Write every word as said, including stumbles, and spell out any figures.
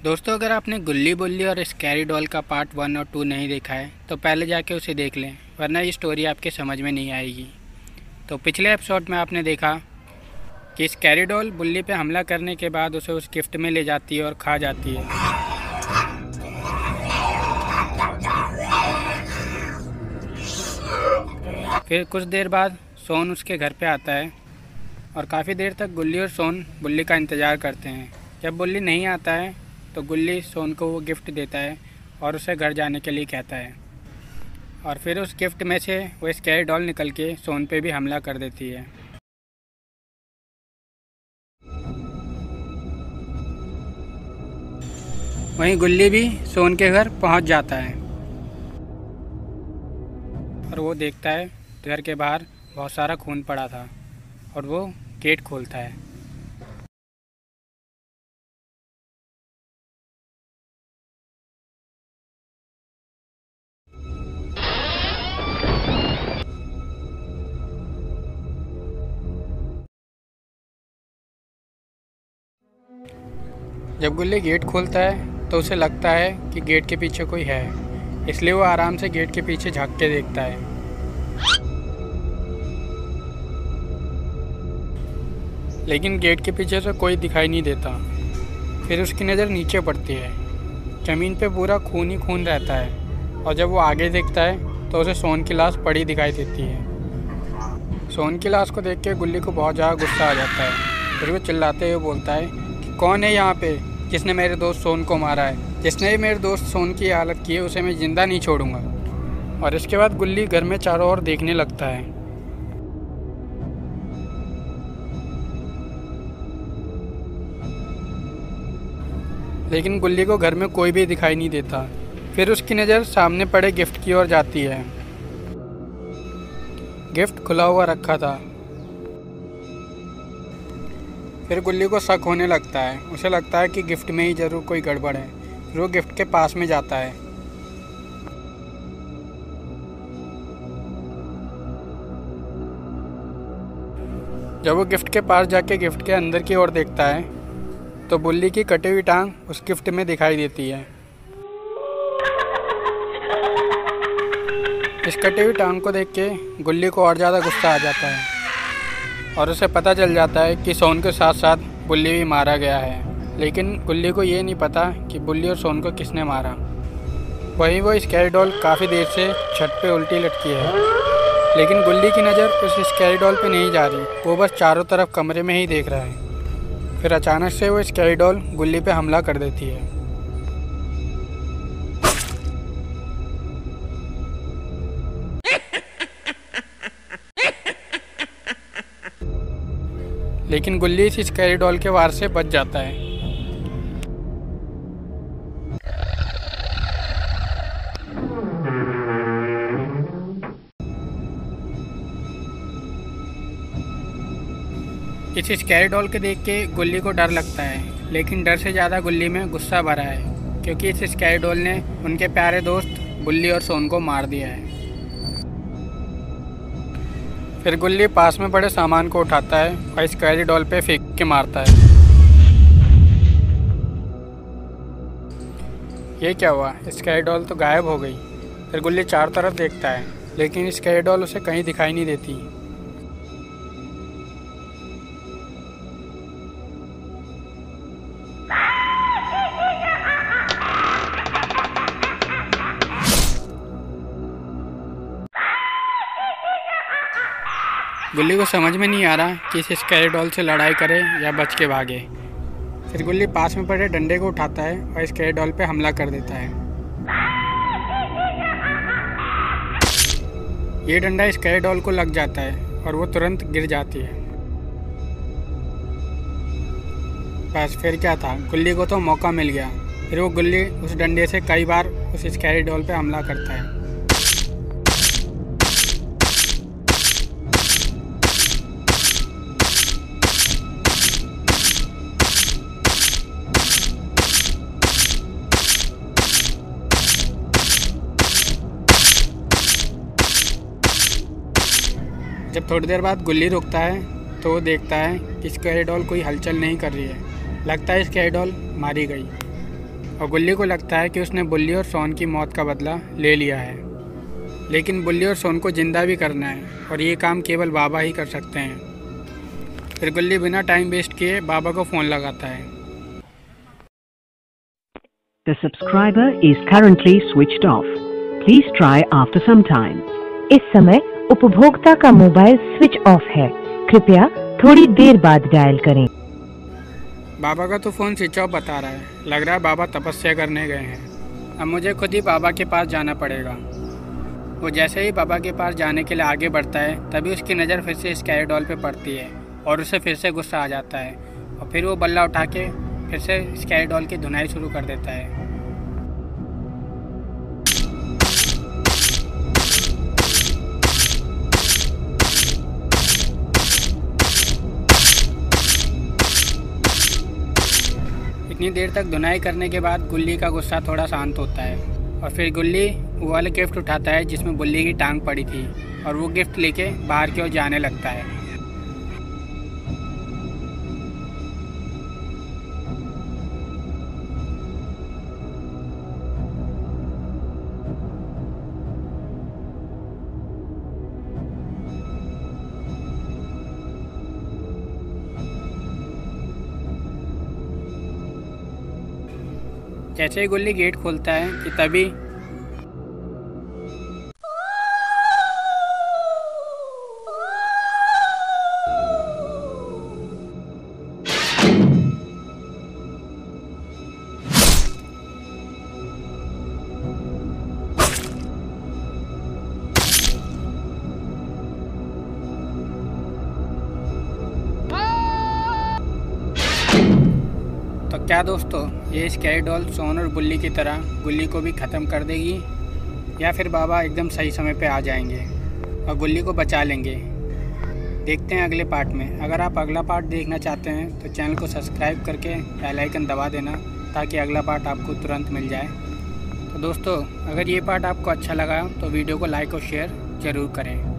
दोस्तों, अगर आपने गुल्ली बुल्ली और स्कैरी डॉल का पार्ट वन और टू नहीं देखा है तो पहले जाके उसे देख लें, वरना ये स्टोरी आपके समझ में नहीं आएगी। तो पिछले एपिसोड में आपने देखा कि स्कैरी डॉल बुल्ली पे हमला करने के बाद उसे उस गिफ्ट में ले जाती है और खा जाती है। फिर कुछ देर बाद सोन उसके घर पे आता है और काफ़ी देर तक गुल्ली और सोन बुल्ली का इंतज़ार करते हैं। जब बुल्ली नहीं आता है तो गुल्ली सोन को वो गिफ्ट देता है और उसे घर जाने के लिए कहता है, और फिर उस गिफ्ट में से वो स्कैरी डॉल निकल के सोन पे भी हमला कर देती है। वहीं गुल्ली भी सोन के घर पहुंच जाता है और वो देखता है घर के बाहर बहुत सारा खून पड़ा था और वो गेट खोलता है। जब गुल्ली गेट खोलता है तो उसे लगता है कि गेट के पीछे कोई है, इसलिए वो आराम से गेट के पीछे झांक के देखता है। लेकिन गेट के पीछे से कोई दिखाई नहीं देता। फिर उसकी नज़र नीचे पड़ती है। ज़मीन पे पूरा खून ही खून रहता है और जब वो आगे देखता है तो उसे सोन की लाश पड़ी दिखाई देती है। सोन की लाश को देख के गुल्ली को बहुत ज़्यादा गुस्सा आ जाता है। फिर वो चिल्लाते हुए बोलता है कि कौन है यहाँ पे जिसने मेरे दोस्त सोन को मारा है। जिसने भी मेरे दोस्त सोन की हालत की है उसे मैं ज़िंदा नहीं छोड़ूंगा। और इसके बाद गुल्ली घर में चारों ओर देखने लगता है। लेकिन गुल्ली को घर में कोई भी दिखाई नहीं देता। फिर उसकी नज़र सामने पड़े गिफ्ट की ओर जाती है। गिफ्ट खुला हुआ रखा था। फिर गुल्ली को शक होने लगता है। उसे लगता है कि गिफ्ट में ही ज़रूर कोई गड़बड़ है। फिर वो गिफ्ट के पास में जाता है। जब वो गिफ्ट के पास जाके गिफ्ट के अंदर की ओर देखता है तो बुल्ली की कटी हुई टांग उस गिफ्ट में दिखाई देती है। इस कटी हुई टांग को देख के गुल्ली को और ज़्यादा गुस्सा आ जाता है और उसे पता चल जाता है कि सोन के साथ साथ बुल्ली भी मारा गया है। लेकिन गुल्ली को ये नहीं पता कि बुल्ली और सोन को किसने मारा। वहीं वो स्कैरी डॉल काफ़ी देर से छत पे उल्टी लटकी है, लेकिन गुल्ली की नज़र उस स्कैरी डॉल पे नहीं जा रही। वो बस चारों तरफ कमरे में ही देख रहा है। फिर अचानक से वो स्कैरी डॉल गुल्ली पे हमला कर देती है। लेकिन गुल्ली इस स्कैरी डॉल के वार से बच जाता है। इस स्कैरी डॉल के देख के गुल्ली को डर लगता है, लेकिन डर से ज़्यादा गुल्ली में गुस्सा भरा है क्योंकि इस स्कैरी डॉल ने उनके प्यारे दोस्त बुल्ली और सोन को मार दिया है। फिर गुल्ली पास में पड़े सामान को उठाता है और स्कैरी डॉल पे फेंक के मारता है। ये क्या हुआ? स्कैरी डॉल तो गायब हो गई। फिर गुल्ली चारों तरफ देखता है, लेकिन स्कैरी डॉल उसे कहीं दिखाई नहीं देती। गुल्ली को समझ में नहीं आ रहा कि इस स्कैरी डॉल से लड़ाई करे या बच के भागे। फिर गुल्ली पास में पड़े डंडे को उठाता है और स्कैरी डॉल पे हमला कर देता है। ये डंडा स्कैरी डॉल को लग जाता है और वो तुरंत गिर जाती है। बस फिर क्या था, गुल्ली को तो मौका मिल गया। फिर वो गुल्ली उस डंडे से कई बार उस स्कैरी डॉल पे हमला करता है। जब थोड़ी देर बाद गुल्ली रुकता है तो वो देखता है कि स्कैरी डॉल कोई हलचल नहीं कर रही है। लगता है स्कैरी डॉल मारी गई। और गुल्ली को लगता है कि उसने बुल्ली और सोन की मौत का बदला ले लिया है, लेकिन बुल्ली और सोन को ज़िंदा भी करना है और ये काम केवल बाबा ही कर सकते हैं। फिर गुल्ली बिना टाइम वेस्ट किए बाबा को फ़ोन लगाता है। The subscriber is currently switched off. Please try after some time. इस समय उपभोक्ता का मोबाइल स्विच ऑफ है, कृपया थोड़ी देर बाद डायल करें। बाबा का तो फ़ोन स्विच ऑफ बता रहा है, लग रहा है बाबा तपस्या करने गए हैं। अब मुझे खुद ही बाबा के पास जाना पड़ेगा। वो जैसे ही बाबा के पास जाने के लिए आगे बढ़ता है, तभी उसकी नज़र फिर से स्कैरी डॉल पे पड़ती है और उसे फिर से गुस्सा आ जाता है और फिर वो बल्ला उठा के फिर से स्कैरी डॉल की धुनाई शुरू कर देता है। इतनी देर तक धुनाई करने के बाद गुल्ली का गुस्सा थोड़ा शांत होता है और फिर गुल्ली वो वाला गिफ्ट उठाता है जिसमें बुल्ली की टांग पड़ी थी और वो गिफ्ट लेके बाहर की ओर जाने लगता है। जैसे ही गुल्ली गेट खोलता है कि तभी तो क्या दोस्तों, ये स्कैरी डॉल सोन और बुल्ली की तरह गुल्ली को भी ख़त्म कर देगी या फिर बाबा एकदम सही समय पे आ जाएंगे और गुल्ली को बचा लेंगे? देखते हैं अगले पार्ट में। अगर आप अगला पार्ट देखना चाहते हैं तो चैनल को सब्सक्राइब करके बेल आइकन दबा देना ताकि अगला पार्ट आपको तुरंत मिल जाए। तो दोस्तों, अगर ये पार्ट आपको अच्छा लगा तो वीडियो को लाइक और शेयर ज़रूर करें।